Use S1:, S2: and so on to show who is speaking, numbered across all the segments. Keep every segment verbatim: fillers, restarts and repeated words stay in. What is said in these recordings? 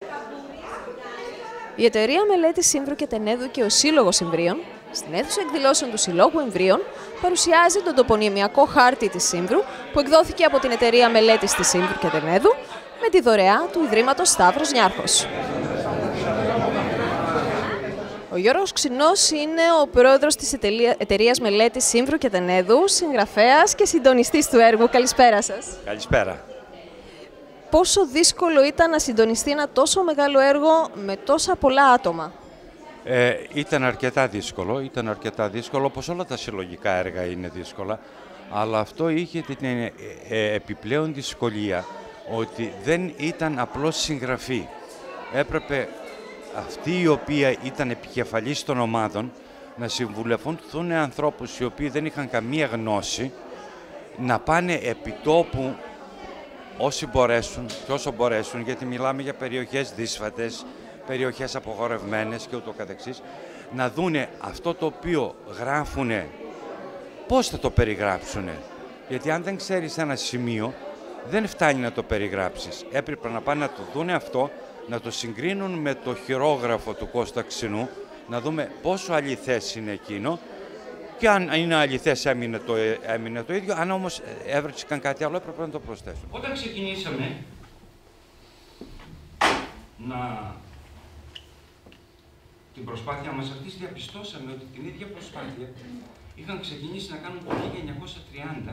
S1: Η Εταιρεία Μελέτης Ήμβρου και Τενέδου και ο Σύλλογος Ιμβρίων, στην αίθουσα εκδηλώσεων του Συλλόγου Ιμβρίων, παρουσιάζει τον τοπονυμιακό χάρτη της Ήμβρου που εκδόθηκε από την Εταιρεία Μελέτης της Ήμβρου και Τενέδου με τη δωρεά του Ιδρύματος Σταύρος Νιάρχος. Ο Γιώργος Ξινός είναι ο πρόεδρος της Εταιρείας Μελέτης Ήμβρου και Τενέδου, συγγραφέας και συντονιστής του έργου. Καλησπέρα σας.
S2: Καλησπέρα.
S1: Πόσο δύσκολο ήταν να συντονιστεί ένα τόσο μεγάλο έργο με τόσα πολλά άτομα?
S2: Ε, ήταν αρκετά δύσκολο, ήταν αρκετά δύσκολο, όπως όλα τα συλλογικά έργα είναι δύσκολα, αλλά αυτό είχε την ε, ε, επιπλέον δυσκολία ότι δεν ήταν απλώς συγγραφή. Έπρεπε αυτοί οι οποίοι ήταν επικεφαλής των ομάδων να συμβουλευτούν ανθρώπους οι οποίοι δεν είχαν καμία γνώση, να πάνε επί τόπου όσοι μπορέσουν και όσο μπορέσουν, γιατί μιλάμε για περιοχές δύσβατες, περιοχές απογορευμένες και ούτω καθεξής, να δούνε αυτό το οποίο γράφουνε, πώς θα το περιγράψουνε. Γιατί αν δεν ξέρεις ένα σημείο, δεν φτάνει να το περιγράψεις. Έπρεπε να πάνε να το δούνε αυτό, να το συγκρίνουν με το χειρόγραφο του Κώστα Ξινού, να δούμε πόσο αληθές είναι εκείνο και αν είναι αληθές έμεινε το, έμεινε το ίδιο, αν όμως έβρισκαν κάτι άλλο έπρεπε να το προσθέσουν.
S3: Όταν ξεκινήσαμε να... την προσπάθεια μας αυτή, διαπιστώσαμε ότι την ίδια προσπάθεια είχαν ξεκινήσει να κάνουν το χίλια εννιακόσια τριάντα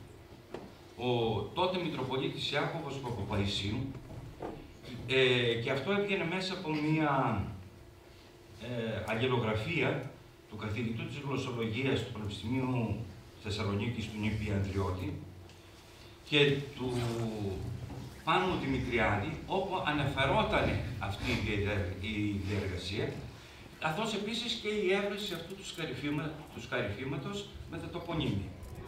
S3: ο τότε Μητροπολίτης Ιάκωβος Παπαπαϊσίου, ε, και αυτό έβγαινε μέσα από μία ε, αγγελογραφία του καθηγητού της γλωσσολογίας του Πανεπιστημίου Θεσσαλονίκης, του Νίπη Ανδριώτη, και του Πάνου Δημητριάδη, όπου αναφερόταν αυτή η διεργασία, καθώς επίσης και η έβρεση αυτού του σκαρυφήματος με τα τοπονύμια.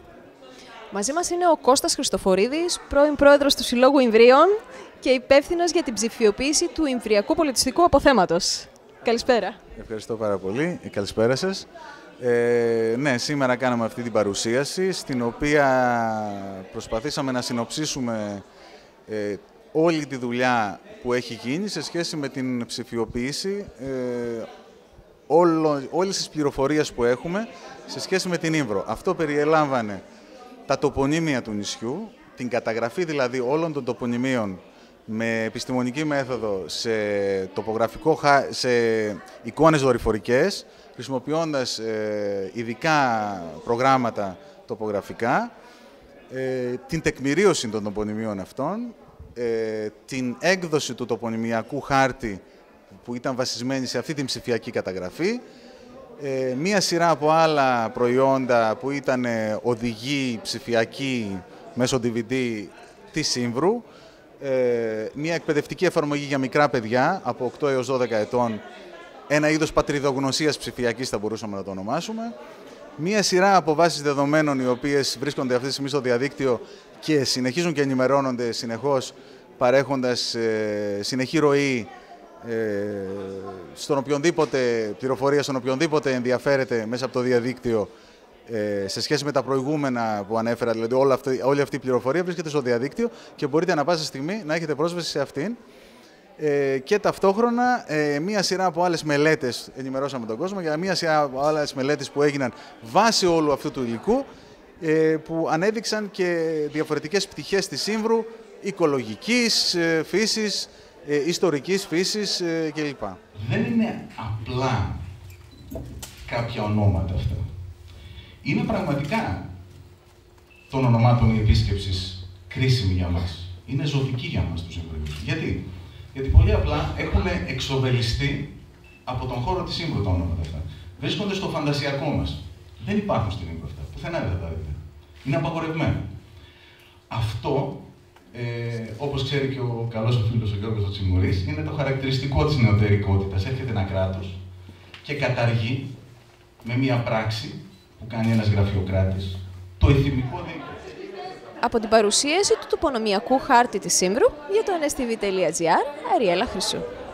S1: Μαζί μας είναι ο Κώστας Χριστοφορίδης, πρώην πρόεδρος του Συλλόγου Ιμβρίων και υπεύθυνος για την ψηφιοποίηση του Ιμβριακού πολιτιστικού αποθέματος. Καλησπέρα.
S4: Ευχαριστώ πάρα πολύ. Καλησπέρα σας. Ε, ναι, σήμερα κάναμε αυτή την παρουσίαση, στην οποία προσπαθήσαμε να συνοψίσουμε ε, όλη τη δουλειά που έχει γίνει σε σχέση με την ψηφιοποίηση ε, όλο, όλες τις πληροφορίες που έχουμε σε σχέση με την Ήμβρο. Αυτό περιελάμβανε τα τοπονύμια του νησιού, την καταγραφή δηλαδή όλων των τοπονυμίων με επιστημονική μέθοδο σε, τοπογραφικό, σε εικόνες δορυφορικές, χρησιμοποιώντας ε, ειδικά προγράμματα τοπογραφικά, ε, την τεκμηρίωση των τοπονυμίων αυτών, ε, την έκδοση του τοπονυμιακού χάρτη που ήταν βασισμένη σε αυτή την ψηφιακή καταγραφή, ε, μία σειρά από άλλα προϊόντα που ήταν οδηγή ψηφιακή μέσω ντι βι ντι της Ήμβρου, ε, μία εκπαιδευτική εφαρμογή για μικρά παιδιά από οκτώ έως δώδεκα ετών, ένα είδος πατριδογνωσίας ψηφιακής θα μπορούσαμε να το ονομάσουμε, μία σειρά από βάσεις δεδομένων οι οποίες βρίσκονται αυτή τη στιγμή στο διαδίκτυο και συνεχίζουν και ενημερώνονται συνεχώς, παρέχοντας ε, συνεχή ροή ε, στον οποιονδήποτε πληροφορία, στον οποιονδήποτε ενδιαφέρεται μέσα από το διαδίκτυο ε, σε σχέση με τα προηγούμενα που ανέφερα, δηλαδή όλη αυτή, όλη αυτή η πληροφορία βρίσκεται στο διαδίκτυο και μπορείτε ανά πάσα στιγμή να έχετε πρόσβαση σε αυτήν. Ε, και ταυτόχρονα ε, μία σειρά από άλλες μελέτες, ενημερώσαμε τον κόσμο για μία σειρά από άλλες μελέτες που έγιναν βάσει όλου αυτού του υλικού, ε, που ανέδειξαν και διαφορετικές πτυχές της Ήμβρου, οικολογικής ε, φύσης, ε, ιστορικής φύσης ε, κλπ.
S5: Δεν είναι απλά κάποια ονόματα αυτά. Είναι πραγματικά των ονομάτων η επίσκεψης κρίσιμη για μας. Είναι ζωτική για μας τους Ιμβριούς. Γιατί? Γιατί πολύ απλά έχουν εξοβελιστεί από τον χώρο της Ήμβρου τα ονόματα αυτά. Βρίσκονται στο φαντασιακό μας. Δεν υπάρχουν στην Ήμβρου αυτά. Πουθενά δεν θα τα δείτε. Είναι απαγορευμένο. Αυτό, ε, όπως ξέρει και ο καλός ο φίλος ο Γιώργος Τσιμουρής, είναι το χαρακτηριστικό της νεωτερικότητας. Έρχεται ένα κράτος και καταργεί με μία πράξη που κάνει ένας γραφειοκράτης το ηθιμικό δίκαιο.
S1: Από την παρουσίαση του τοπονομιακού χάρτη της Ήμβρου για το εν ες τι βι τελεία τζι άρ, Αριέλα Χρυσού.